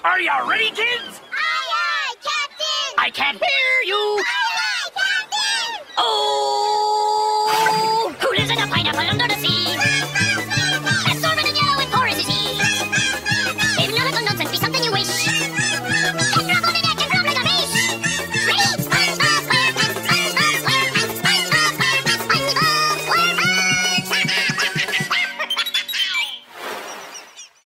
Are you ready, kids? Aye, aye, Captain! I can't hear you. Aye, aye, Captain! Oh! Who lives in a pineapple under the sea?